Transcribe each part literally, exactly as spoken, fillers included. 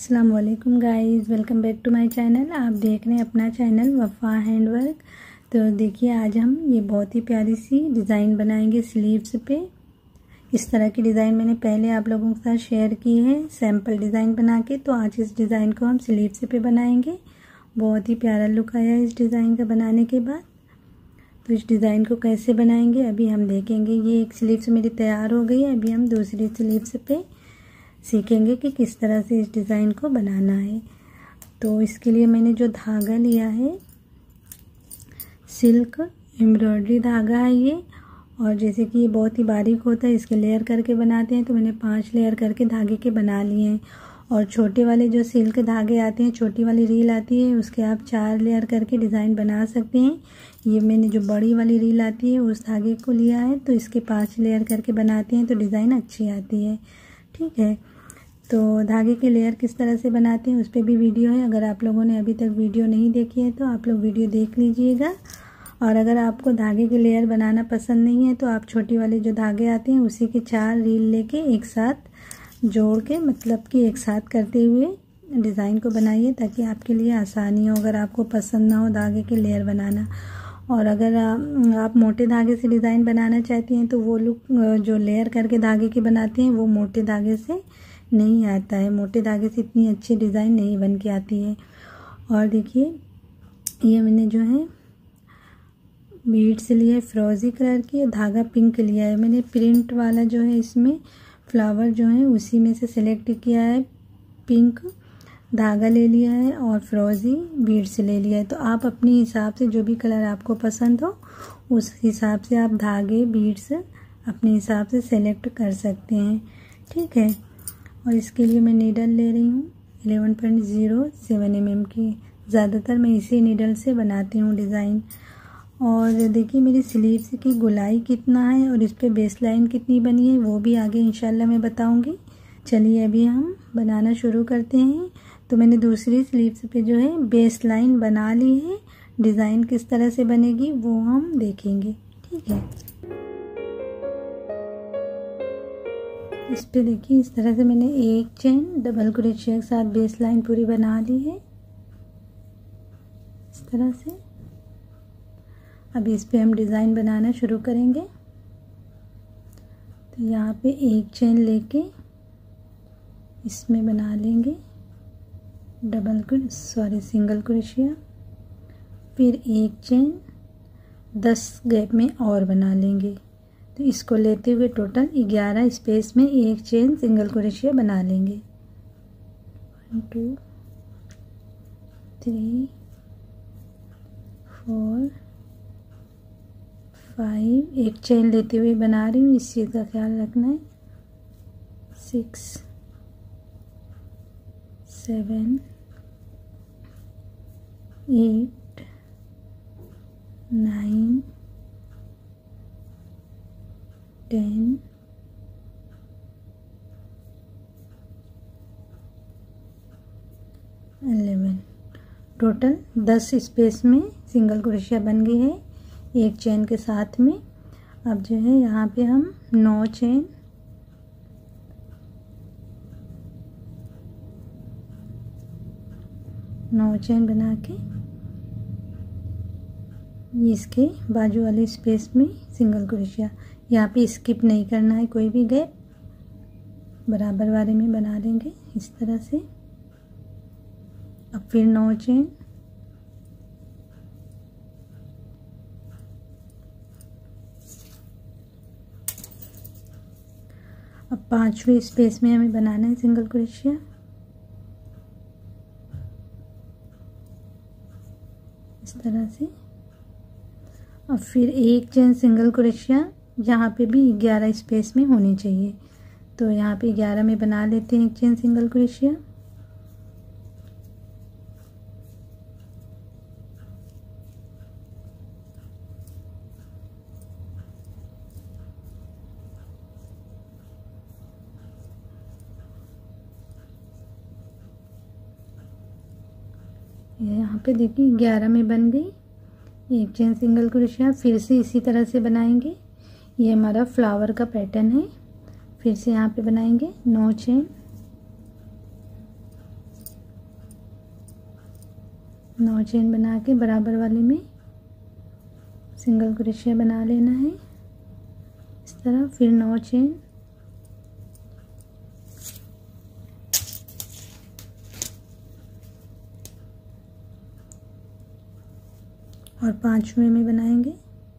अस्सलाम वालेकुम guys, welcome back to my channel. आप देख रहे हैं अपना चैनल वफ़ा हैंडवर्क। तो देखिए आज हम ये बहुत ही प्यारी सी डिज़ाइन बनाएंगे स्लीव्स पे। इस तरह की डिज़ाइन मैंने पहले आप लोगों के साथ शेयर की है सैम्पल डिज़ाइन बना के। तो आज इस डिज़ाइन को हम स्लीव्स पे बनाएंगे। बहुत ही प्यारा लुक आया इस डिज़ाइन का बनाने के बाद। तो इस डिज़ाइन को कैसे बनाएंगे अभी हम देखेंगे। ये एक स्लीव्स मेरी तैयार हो गई है। अभी हम दूसरी स्लीव्स पे सीखेंगे कि किस तरह से इस डिज़ाइन को बनाना है। तो इसके लिए मैंने जो धागा लिया है सिल्क एम्ब्रॉयडरी धागा है ये। और जैसे कि ये बहुत ही बारीक होता है, इसके लेयर करके बनाते हैं, तो मैंने पांच लेयर करके धागे के बना लिए हैं। और छोटे वाले जो सिल्क धागे आते हैं, छोटी वाली रील आती है, उसके आप चार लेयर करके डिज़ाइन बना सकते हैं। ये मैंने जो बड़ी वाली रील आती है उस धागे को लिया है, तो इसके पाँच लेयर करके बनाते हैं तो डिज़ाइन अच्छी आती है। ठीक है, तो धागे के लेयर किस तरह से बनाते हैं उस पर भी वीडियो है। अगर आप लोगों ने अभी तक वीडियो नहीं देखी है तो आप लोग वीडियो देख लीजिएगा। और अगर आपको धागे के लेयर बनाना पसंद नहीं है तो आप छोटी वाले जो धागे आते हैं उसी के चार रील लेके एक साथ जोड़ के, मतलब कि एक साथ करते हुए डिज़ाइन को बनाइए, ताकि आपके लिए आसानी हो अगर आपको पसंद ना हो धागे के लेयर बनाना। और अगर आप, आप मोटे धागे से डिज़ाइन बनाना चाहती हैं तो वो लुक जो लेयर करके धागे के बनाते हैं वो मोटे धागे से नहीं आता है। मोटे धागे से इतनी अच्छी डिज़ाइन नहीं बन के आती है। और देखिए ये मैंने जो है बीड्स लिए फिरोजी कलर की, धागा पिंक लिया है मैंने। प्रिंट वाला जो है इसमें फ्लावर जो है उसी में से सिलेक्ट किया है। पिंक धागा ले लिया है और फिरोजी बीड्स ले लिया है। तो आप अपने हिसाब से जो भी कलर आपको पसंद हो उस हिसाब से आप धागे बीड्स अपने हिसाब से सेलेक्ट कर सकते हैं। ठीक है, और इसके लिए मैं नीडल ले रही हूँ eleven point zero seven m m की। ज़्यादातर मैं इसी नीडल से बनाती हूँ डिज़ाइन। और देखिए मेरी स्लीव्स की गोलाई कितना है और इस पर बेस लाइन कितनी बनी है वो भी आगे इंशाल्लाह मैं बताऊँगी। चलिए अभी हम बनाना शुरू करते हैं। तो मैंने दूसरी स्लीव्स पे जो है बेस लाइन बना ली है। डिज़ाइन किस तरह से बनेगी वो हम देखेंगे। ठीक है, इस पे देखिए इस तरह से मैंने एक चेन डबल क्रोशिया के साथ बेस लाइन पूरी बना ली है इस तरह से। अभी इस पे हम डिज़ाइन बनाना शुरू करेंगे। तो यहाँ पे एक चेन लेके इसमें बना लेंगे डबल सॉरी सिंगल क्रोशिया, फिर एक चेन दस गैप में और बना लेंगे। तो इसको लेते हुए टोटल ग्यारह स्पेस में एक चेन सिंगल क्रोशिया बना लेंगे। One two three four five, एक चेन लेते हुए बना रही हूँ, इस चीज़ का ख्याल रखना है। Six seven eight nine ten eleven, total दस स्पेस में सिंगल क्रोशिया बन गई है एक चेन के साथ में। अब जो है यहाँ पे हम नौ चेन नौ चेन बना के इसके बाजू वाले स्पेस में सिंगल क्रोशिया, यहाँ पे स्किप नहीं करना है कोई भी गैप, बराबर वाले में बना लेंगे इस तरह से। अब फिर नौ चेन, अब पांचवें स्पेस में हमें बनाना है सिंगल क्रोशिया। इस तरह से। अब फिर एक चेन सिंगल क्रोशिया, यहाँ पे भी ग्यारह स्पेस में होनी चाहिए। तो यहाँ पे ग्यारह में बना लेते हैं एक चेन सिंगल क्रोशिया। यहाँ पे देखिए ग्यारह में बन गई एक चेन सिंगल क्रोशिया। फिर से इसी तरह से बनाएंगे। ये हमारा फ्लावर का पैटर्न है। फिर से यहाँ पे बनाएंगे नौ चेन, नौ चेन बना के बराबर वाले में सिंगल क्रोशिया बना लेना है इस तरह। फिर नौ चेन, और पांचवें में बनाएंगे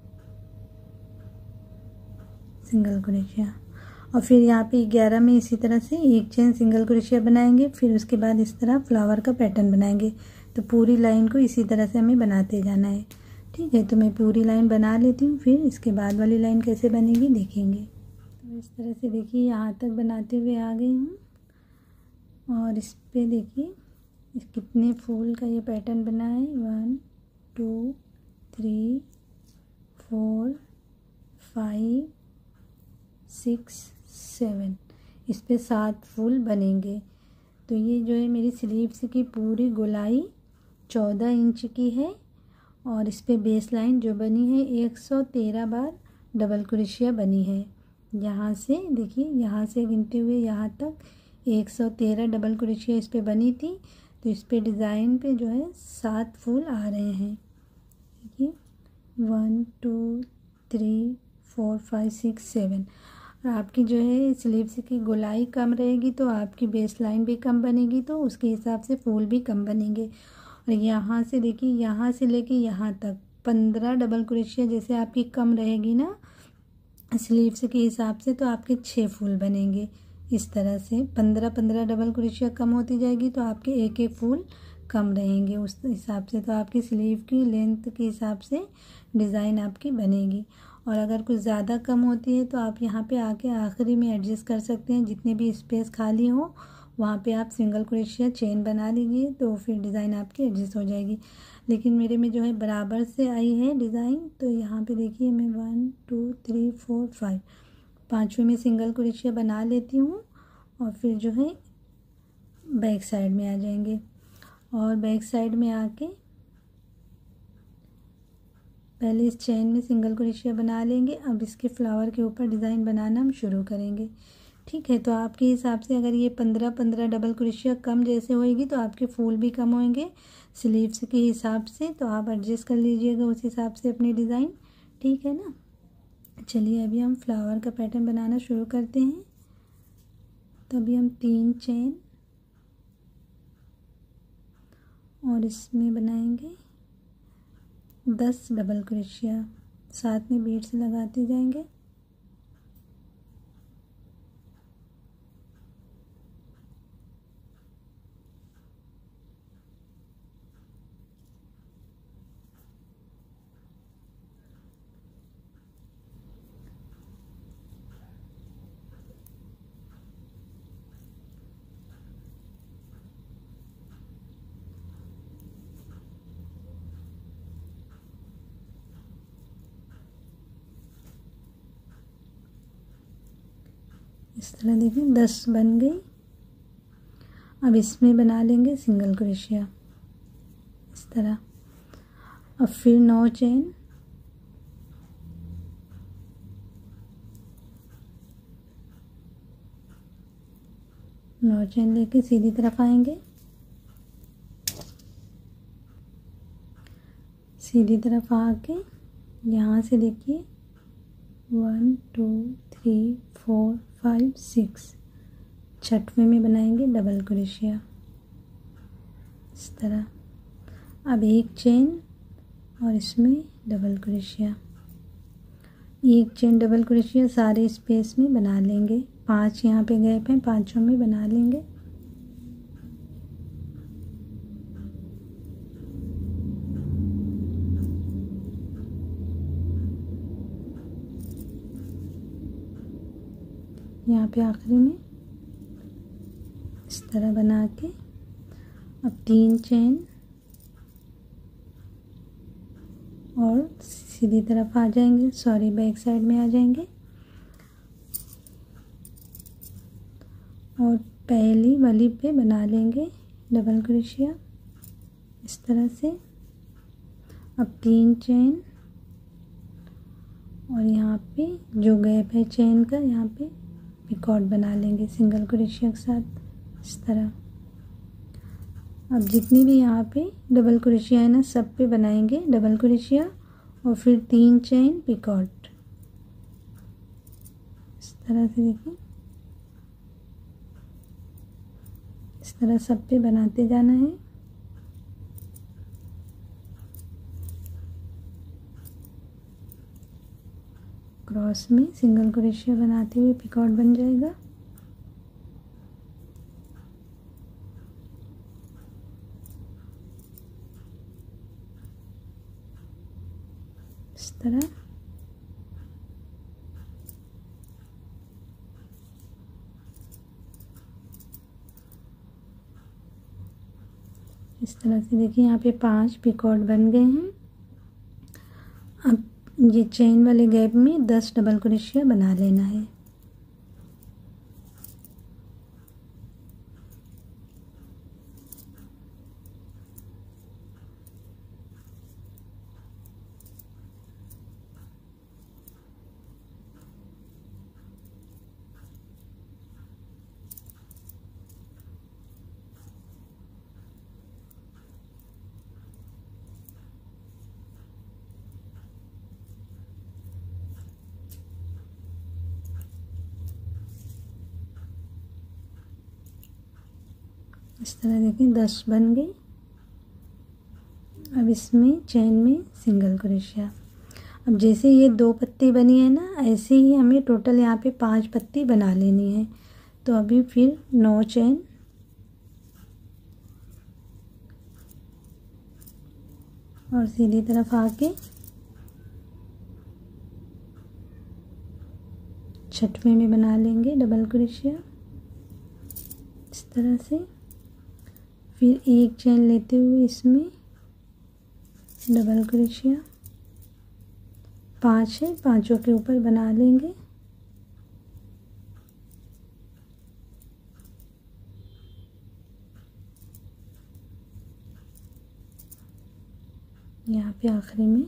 सिंगल क्रोशिया, और फिर यहाँ पे ग्यारह में इसी तरह से एक चेन सिंगल क्रोशिया बनाएंगे। फिर उसके बाद इस तरह फ्लावर का पैटर्न बनाएंगे। तो पूरी लाइन को इसी तरह से हमें बनाते जाना है, ठीक है। तो मैं पूरी लाइन बना लेती हूँ, फिर इसके बाद वाली लाइन कैसे बनेगी देखेंगे। तो इस तरह से देखिए यहाँ तक बनाते हुए आ गई हूँ, और इस पे देखिए कितने फूल का ये पैटर्न बना है। One two three four five six seven, इस पे सात फूल बनेंगे। तो ये जो है मेरी स्लीव्स की पूरी गोलाई चौदह इंच की है, और इस पे बेस लाइन जो बनी है एक सौ तेरह बार डबल क्रोशिया बनी है। यहाँ से देखिए, यहाँ से गिनते हुए यहाँ तक एक सौ तेरह डबल क्रोशिया इस पे बनी थी। तो इस पे डिज़ाइन पे जो है सात फूल आ रहे हैं। देखिए one two three four five six seven. और आपकी जो है स्लीव्स की गोलाई कम रहेगी तो आपकी बेस लाइन भी कम बनेगी, तो उसके हिसाब से फूल भी कम बनेंगे। और यहाँ से देखिए, यहाँ से लेके यहाँ तक पंद्रह डबल क्रोशिया जैसे आपकी कम रहेगी ना स्लीव्स के हिसाब से, तो आपके छः फूल बनेंगे। इस तरह से पंद्रह पंद्रह डबल क्रोशिया कम होती जाएगी तो आपके एक एक फूल कम रहेंगे उस हिसाब से। तो आपकी स्लीव की लेंथ के हिसाब से डिज़ाइन आपकी बनेगी। और अगर कुछ ज़्यादा कम होती है तो आप यहाँ पे आके आखिरी में एडजस्ट कर सकते हैं, जितने भी स्पेस खाली हो वहाँ पे आप सिंगल क्रोशिया चेन बना लीजिए, तो फिर डिज़ाइन आपकी एडजस्ट हो जाएगी। लेकिन मेरे में जो है बराबर से आई है डिज़ाइन, तो यहाँ पे देखिए मैं one two three four five पाँचवें में सिंगल क्रोशिया बना लेती हूँ, और फिर जो है बैक साइड में आ जाएंगे। और बैक साइड में आके पहले इस चेन में सिंगल क्रोशिया बना लेंगे। अब इसके फ्लावर के ऊपर डिज़ाइन बनाना हम शुरू करेंगे, ठीक है। तो आपके हिसाब से अगर ये पंद्रह पंद्रह डबल क्रोशिया कम जैसे होएगी तो आपके फूल भी कम होंगे स्लीव्स के हिसाब से, तो आप एडजस्ट कर लीजिएगा उस हिसाब से अपनी डिज़ाइन, ठीक है ना। चलिए अभी हम फ्लावर का पैटर्न बनाना शुरू करते हैं। तो अभी हम तीन चेन और इसमें बनाएंगे दस डबल क्रोशिया, साथ में बीड्स लगाते जाएंगे। इस तरह देखिए दस बन गई। अब इसमें बना लेंगे सिंगल क्रोशिया इस तरह। अब फिर नौ चेन, नौ चेन लेके सीधी तरफ आएंगे, सीधी तरफ आके यहाँ से देखिए one two three four five six, छठवें में बनाएंगे डबल क्रोशिया इस तरह। अब एक चेन और इसमें डबल क्रोशिया, एक चेन डबल क्रोशिया सारे स्पेस में बना लेंगे। पांच यहाँ पे गैप हैं, पांचों में बना लेंगे। यहाँ पे आखिरी में इस तरह बना के अब तीन चेन और सीधी तरफ आ जाएंगे, सॉरी बैक साइड में आ जाएंगे। और पहली वाली पे बना लेंगे डबल क्रोशिया इस तरह से। अब तीन चेन और यहाँ पे जो गैप है चेन का, यहाँ पे पिकॉट बना लेंगे सिंगल क्रोशिया के साथ इस तरह। अब जितनी भी यहाँ पे डबल क्रोशिया है ना, सब पे बनाएंगे डबल क्रोशिया और फिर तीन चेन पिकॉट। इस तरह से देखिए, इस तरह सब पे बनाते जाना है। क्रॉस में सिंगल क्रोशिया बनाते हुए पिकॉट बन जाएगा। इस तरह इस तरह से देखिए, यहाँ पे पांच पिकॉट बन गए हैं। अब ये चेन वाले गैप में दस डबल क्रोशिया बना लेना है। इस तरह देखिए दस बन गई। अब इसमें चेन में सिंगल क्रोशिया। अब जैसे ये दो पत्ती बनी है ना, ऐसे ही हमें टोटल यहाँ पे पांच पत्ती बना लेनी है। तो अभी फिर नौ चेन, और सीधी तरफ आके छठवें में बना लेंगे डबल क्रोशिया इस तरह से। फिर एक चेन लेते हुए इसमें डबल क्रोशिया, पांच है, पांचों के ऊपर बना लेंगे। यहाँ पे आखिरी में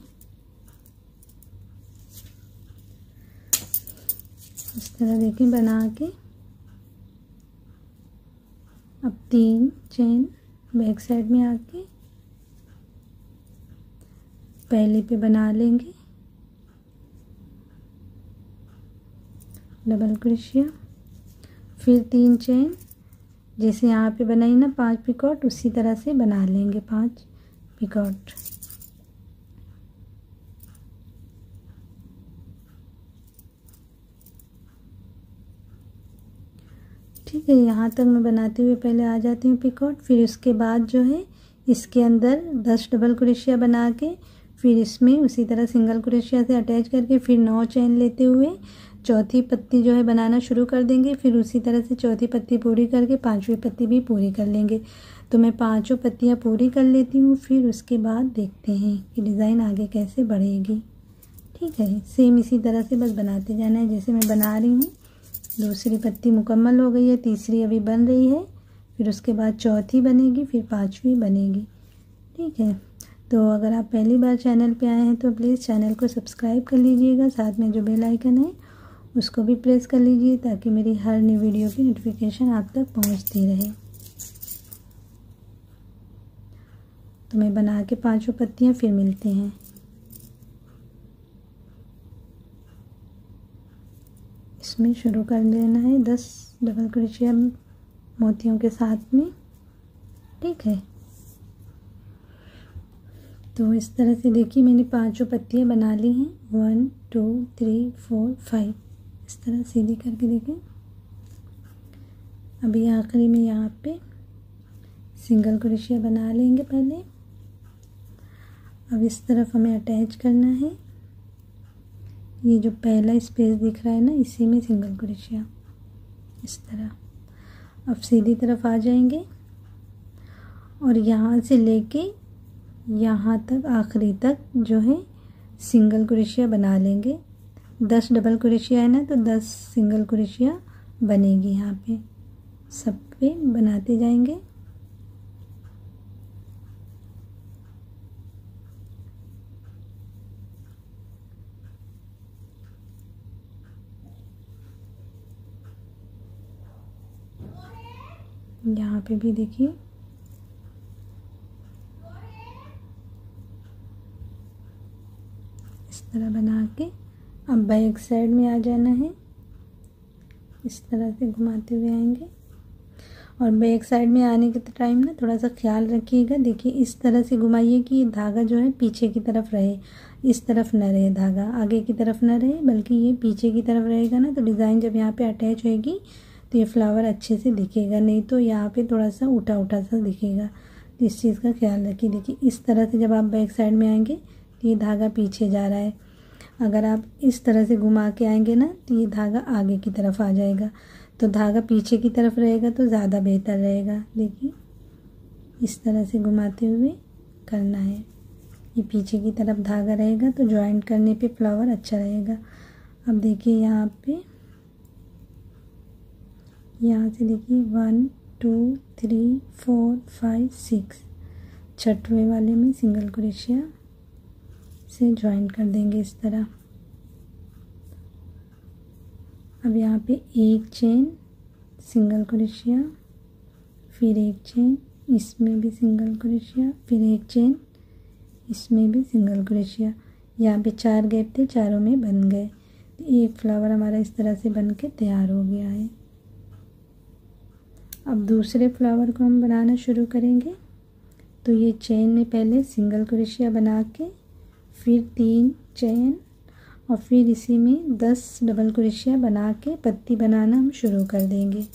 इस तरह देखिए बना के अब तीन चेन बैक साइड में आके पहले पे बना लेंगे डबल क्रोशिया। फिर तीन चेन जैसे यहाँ पे बनाई ना पांच पिकॉट, उसी तरह से बना लेंगे पांच पिकॉट। ठीक है, यहाँ तक मैं बनाते हुए पहले आ जाती हूँ पिकॉट। फिर उसके बाद जो है इसके अंदर दस डबल क्रोशिया बना के फिर इसमें उसी तरह सिंगल क्रोशिया से अटैच करके फिर नौ चेन लेते हुए चौथी पत्ती जो है बनाना शुरू कर देंगे। फिर उसी तरह से चौथी पत्ती पूरी करके पांचवी पत्ती भी पूरी कर लेंगे। तो मैं पांचों पत्तियाँ पूरी कर लेती हूँ, फिर उसके बाद देखते हैं कि डिज़ाइन आगे कैसे बढ़ेगी। ठीक है, सेम इसी तरह से बस बनाते जाना है जैसे मैं बना रही हूँ। दूसरी पत्ती मुकम्मल हो गई है, तीसरी अभी बन रही है, फिर उसके बाद चौथी बनेगी, फिर पांचवी बनेगी। ठीक है, तो अगर आप पहली बार चैनल पे आए हैं तो प्लीज़ चैनल को सब्सक्राइब कर लीजिएगा। साथ में जो बेल आइकन है उसको भी प्रेस कर लीजिए ताकि मेरी हर नई वीडियो की नोटिफिकेशन आप तक पहुंचती रहे। तो मैं बना के पांचों पत्तियां फिर मिलते हैं। इसमें शुरू कर देना है दस डबल क्रोशिया मोतियों के साथ में। ठीक है, तो इस तरह से देखिए मैंने पांचों पत्तियां बना ली हैं। One two three four five, इस तरह सीधी करके देखें। अभी आखिरी में यहाँ पे सिंगल क्रोशिया बना लेंगे पहले। अब इस तरफ हमें अटैच करना है। ये जो पहला स्पेस दिख रहा है ना, इसी में सिंगल क्रोशिया इस तरह। अब सीधी तरफ आ जाएंगे और यहाँ से लेके यहाँ तक आखिरी तक जो है सिंगल क्रोशिया बना लेंगे। दस डबल क्रोशिया है ना, तो दस सिंगल क्रोशिया बनेगी। यहाँ पे सब पे बनाते जाएंगे। यहाँ पे भी देखिए तरह बना के अब बैक साइड में आ जाना है। इस तरह से घुमाते हुए आएंगे और बैक साइड में आने के टाइम ना थोड़ा सा ख्याल रखिएगा। देखिए इस तरह से घुमाइए कि धागा जो है पीछे की तरफ रहे, इस तरफ न रहे, धागा आगे की तरफ न रहे बल्कि ये पीछे की तरफ रहेगा ना, तो डिज़ाइन जब यहाँ पे अटैच होएगी तो ये फ्लावर अच्छे से दिखेगा, नहीं तो यहाँ पे थोड़ा सा उठा उठा सा दिखेगा। तो इस चीज़ का ख्याल रखिए। देखिए इस तरह से जब आप बैक साइड में आएंगे तो ये धागा पीछे जा रहा है, अगर आप इस तरह से घुमा के आएंगे ना तो ये धागा आगे की तरफ आ जाएगा, तो धागा पीछे की तरफ रहेगा तो ज़्यादा बेहतर रहेगा। देखिए इस तरह से घुमाते हुए करना है, ये पीछे की तरफ धागा रहेगा तो जॉइंट करने पे फ्लावर अच्छा रहेगा। अब देखिए यहाँ पे यहाँ से देखिए one two three four five six, छठवें वाले में सिंगल क्रोशिया से जॉइंट कर देंगे इस तरह। अब यहाँ पे एक चेन सिंगल क्रोशिया, फिर एक चेन, इसमें भी सिंगल क्रोशिया, फिर एक चेन, इसमें भी सिंगल क्रोशिया। यहाँ पे चार गैप थे, चारों में बन गए। एक फ्लावर हमारा इस तरह से बन के तैयार हो गया है। अब दूसरे फ्लावर को हम बनाना शुरू करेंगे। तो ये चेन में पहले सिंगल क्रोशिया बना के फिर तीन चेन और फिर इसी में दस डबल क्रोशिया बना के पत्ती बनाना हम शुरू कर देंगे।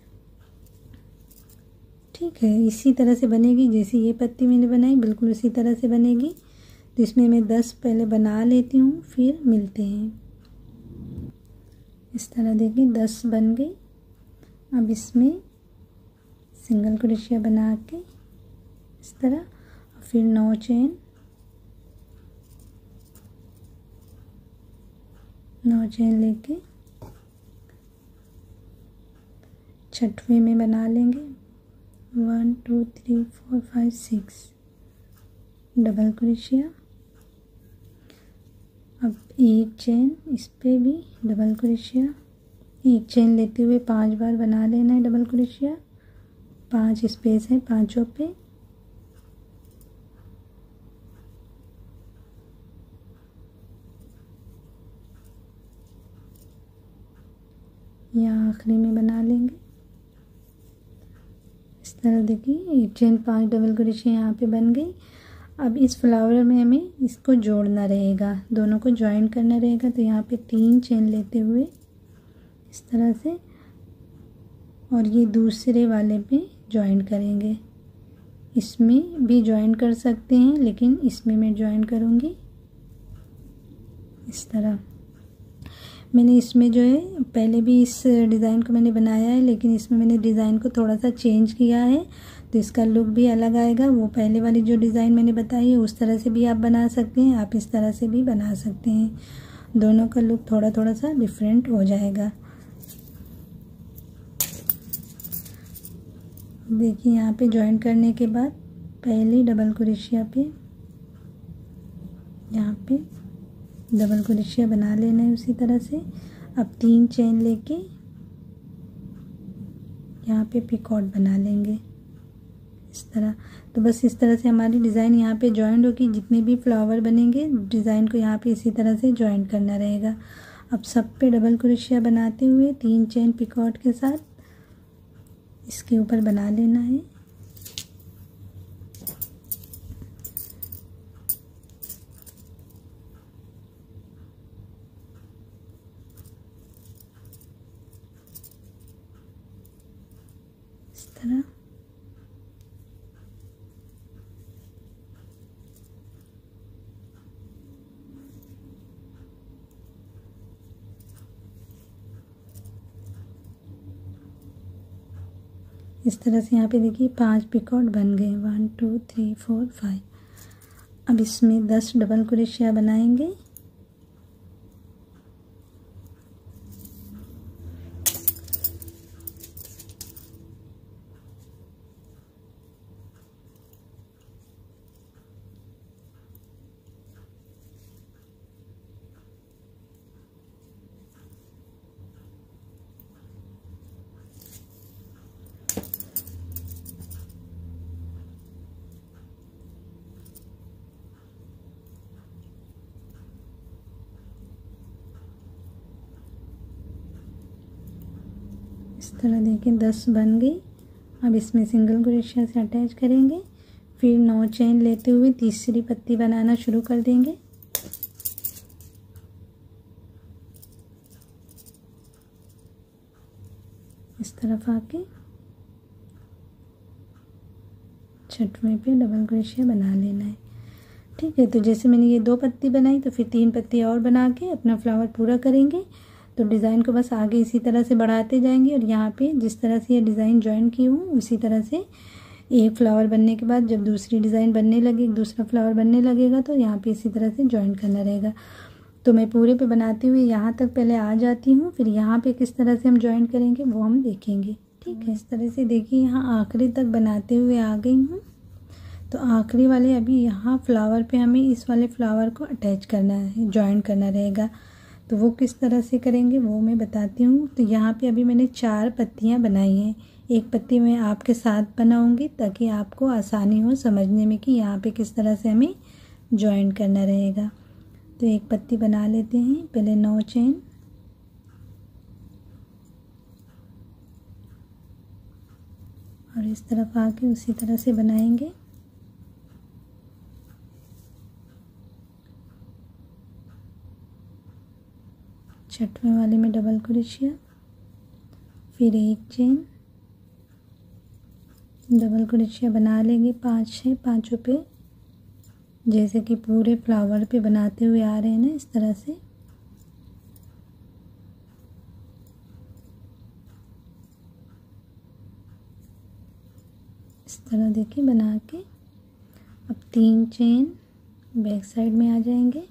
ठीक है, इसी तरह से बनेगी जैसे ये पत्ती मैंने बनाई, बिल्कुल उसी तरह से बनेगी। तो इसमें मैं दस पहले बना लेती हूँ, फिर मिलते हैं। इस तरह देखिए दस बन गई। अब इसमें सिंगल क्रोशिया बना के इस तरह, फिर नौ चेन, नौ चेन लेके छठवें में बना लेंगे one two three four five six double crochet. अब एक चेन, इस पे भी डबल क्रोशिया, एक चेन लेते हुए पांच बार बना लेना है डबल क्रोशिया। पांच स्पेस है पांचों पे। यहाँ आखिरी में बना लेंगे इस तरह। देखिए एक चेन पांच डबल क्रोशिया यहाँ पे बन गई। अब इस फ्लावर में हमें इसको जोड़ना रहेगा, दोनों को ज्वाइन करना रहेगा। तो यहाँ पे तीन चेन लेते हुए इस तरह से और ये दूसरे वाले पे ज्वाइन करेंगे। इसमें भी ज्वाइन कर सकते हैं लेकिन इसमें मैं ज्वाइन करूँगी इस तरह। मैंने इसमें जो है पहले भी इस डिज़ाइन को मैंने बनाया है, लेकिन इसमें मैंने डिज़ाइन को थोड़ा सा चेंज किया है तो इसका लुक भी अलग आएगा। वो पहले वाली जो डिज़ाइन मैंने बताई है उस तरह से भी आप बना सकते हैं, आप इस तरह से भी बना सकते हैं। दोनों का लुक थोड़ा थोड़ा सा डिफरेंट हो जाएगा। देखिए यहाँ पे ज्वाइन करने के बाद पहले डबल क्रोशिया पे यहाँ पे डबल क्रोशिया बना लेना है उसी तरह से। अब तीन चेन लेके यहाँ पे पिकॉट बना लेंगे इस तरह। तो बस इस तरह से हमारी डिज़ाइन यहाँ पे जॉइंट होगी। जितने भी फ्लावर बनेंगे डिज़ाइन को यहाँ पे इसी तरह से जॉइंट करना रहेगा। अब सब पे डबल क्रोशिया बनाते हुए तीन चेन पिकॉट के साथ इसके ऊपर बना लेना है। इस तरह इस तरह से यहाँ पे देखिए पांच पिकॉट बन गए, one two three four five. अब इसमें दस डबल क्रोशिया बनाएंगे। इस तरह देखिए दस बन गई। अब इसमें सिंगल क्रोशिया से अटैच करेंगे, फिर नौ चेन लेते हुए तीसरी पत्ती बनाना शुरू कर देंगे। इस तरफ आके छठवें पे डबल क्रोशिया बना लेना है। ठीक है, तो जैसे मैंने ये दो पत्ती बनाई तो फिर तीन पत्ती और बना के अपना फ्लावर पूरा करेंगे। तो डिज़ाइन को बस आगे इसी तरह से बढ़ाते जाएंगे और यहाँ पे जिस तरह से ये डिज़ाइन जॉइन की हूँ उसी तरह से एक फ्लावर बनने के बाद जब दूसरी डिज़ाइन बनने लगे, दूसरा फ्लावर बनने लगेगा तो यहाँ पे इसी तरह से जॉइन करना रहेगा। तो मैं पूरे पे बनाते हुए यहाँ तक पहले आ जाती हूँ, फिर यहाँ पे किस तरह से हम जॉइन करेंगे वो हम देखेंगे। ठीक है, इस तरह से देखिए यहाँ आखिरी तक बनाते हुए आ गई हूँ। तो आखिरी वाले अभी यहाँ फ्लावर पे हमें इस वाले फ्लावर को अटैच करना है, जॉइन करना रहेगा। तो वो किस तरह से करेंगे वो मैं बताती हूँ। तो यहाँ पे अभी मैंने चार पत्तियाँ बनाई हैं, एक पत्ती मैं आपके साथ बनाऊँगी ताकि आपको आसानी हो समझने में कि यहाँ पे किस तरह से हमें जॉइन करना रहेगा। तो एक पत्ती बना लेते हैं, पहले नौ चेन, और इस तरफ आके उसी तरह से बनाएंगे। छठवें वाले में डबल क्रोशिया, फिर एक चेन, डबल क्रोशिया बना लेंगे पांच छः, पांचों पे जैसे कि पूरे फ्लावर पे बनाते हुए आ रहे हैं ना, इस तरह से। इस तरह देखिए बना के अब तीन चेन बैक साइड में आ जाएंगे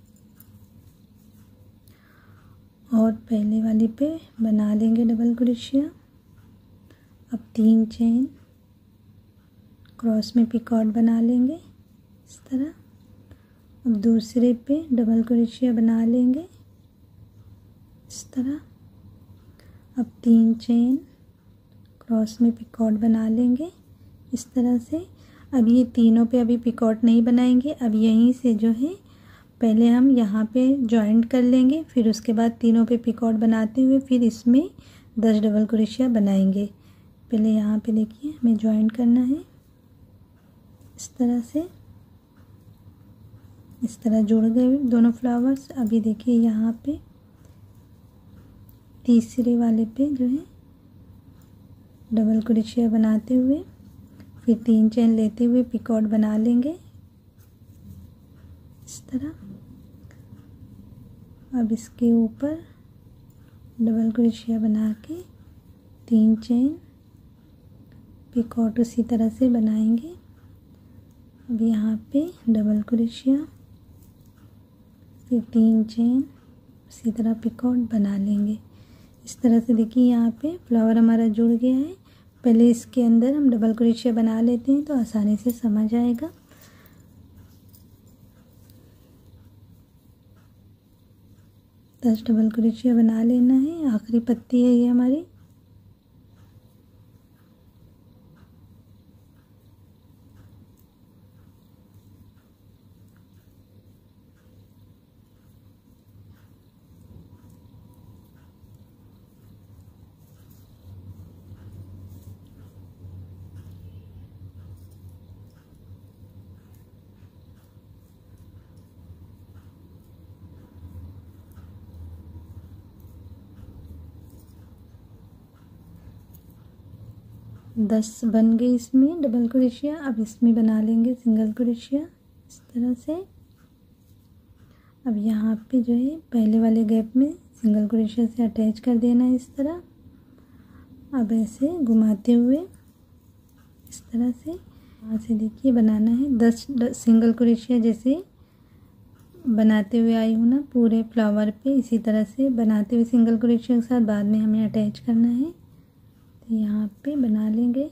और पहले वाली पे बना लेंगे डबल क्रोशिया। अब तीन चेन क्रॉस में पिकॉट बना लेंगे इस तरह। अब दूसरे पे डबल क्रोशिया बना लेंगे इस तरह। अब तीन चेन क्रॉस में पिकॉट बना लेंगे इस तरह से। अब ये तीनों पे अभी पिकॉट नहीं बनाएंगे, अब यहीं से जो है पहले हम यहाँ पे जॉइंट कर लेंगे, फिर उसके बाद तीनों पे पिकॉट बनाते हुए फिर इसमें दस डबल क्रोशिया बनाएंगे। पहले यहाँ पे देखिए हमें जॉइंट करना है इस तरह से। इस तरह जुड़ गए दोनों फ्लावर्स। अभी देखिए यहाँ पे तीसरे वाले पे जो है डबल क्रोशिया बनाते हुए फिर तीन चेन लेते हुए पिकॉट बना लेंगे इस तरह। अब इसके ऊपर डबल क्रोशिया बना के तीन चेन पिकॉट उसी तरह से बनाएंगे। अब यहाँ पे डबल क्रोशिया फिर तीन चेन उसी तरह पिकॉट बना लेंगे इस तरह से। देखिए यहाँ पे फ्लावर हमारा जुड़ गया है। पहले इसके अंदर हम डबल क्रोशिया बना लेते हैं तो आसानी से समझ आएगा। दस डबल क्रोशिया बना लेना है। आखिरी पत्ती है ये हमारी। दस बन गई इसमें डबल क्रोशिया। अब इसमें बना लेंगे सिंगल क्रोशिया इस तरह से। अब यहाँ पे जो है पहले वाले गैप में सिंगल क्रोशिया से अटैच कर देना है इस तरह। अब ऐसे घुमाते हुए इस तरह से यहाँ से देखिए बनाना है दस सिंगल क्रोशिया जैसे बनाते हुए आई हूँ ना पूरे फ्लावर पे, इसी तरह से बनाते हुए सिंगल क्रोशिया के साथ बाद में हमें अटैच करना है। तो यहाँ पे बना लेंगे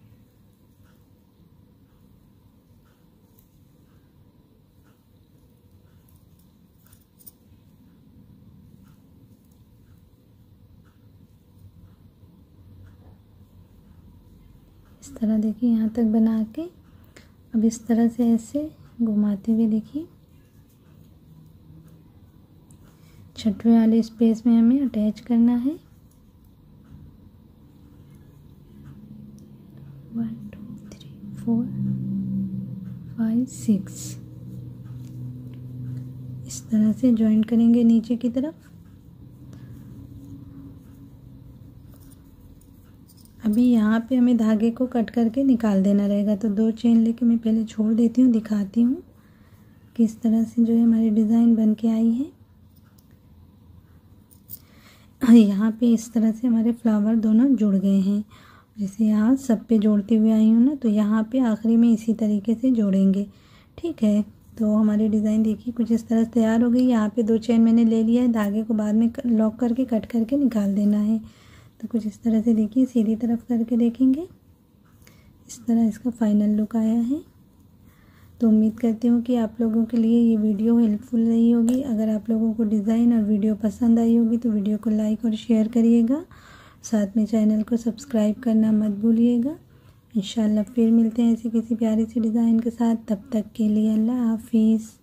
इस तरह। देखिए यहाँ तक बना के अब इस तरह से ऐसे घुमाते हुए देखिए छठवें वाले स्पेस में हमें अटैच करना है। One two three four five six, इस तरह से जॉइंट करेंगे नीचे की तरफ। अभी यहाँ पे हमें धागे को कट करके निकाल देना रहेगा, तो दो चेन लेके मैं पहले छोड़ देती हूँ, दिखाती हूँ किस तरह से जो है हमारी डिज़ाइन बन के आई है। यहाँ पे इस तरह से हमारे फ्लावर दोनों जुड़ गए हैं, जैसे यहाँ सब पे जोड़ते हुए आई हूँ ना, तो यहाँ पे आखिरी में इसी तरीके से जोड़ेंगे। ठीक है, तो हमारी डिज़ाइन देखिए कुछ इस तरह से तैयार हो गई। यहाँ पे दो चेन मैंने ले लिया है, धागे को बाद में लॉक करके कट करके निकाल देना है। तो कुछ इस तरह से देखिए, सीधी तरफ करके देखेंगे, इस तरह इसका फाइनल लुक आया है। तो उम्मीद करती हूँ कि आप लोगों के लिए ये वीडियो हेल्पफुल रही होगी। अगर आप लोगों को डिज़ाइन और वीडियो पसंद आई होगी तो वीडियो को लाइक और शेयर करिएगा, साथ में चैनल को सब्सक्राइब करना मत भूलिएगा। इंशाल्लाह फिर मिलते हैं ऐसी किसी प्यारी सी डिज़ाइन के साथ, तब तक के लिए अल्लाह हाफिज़।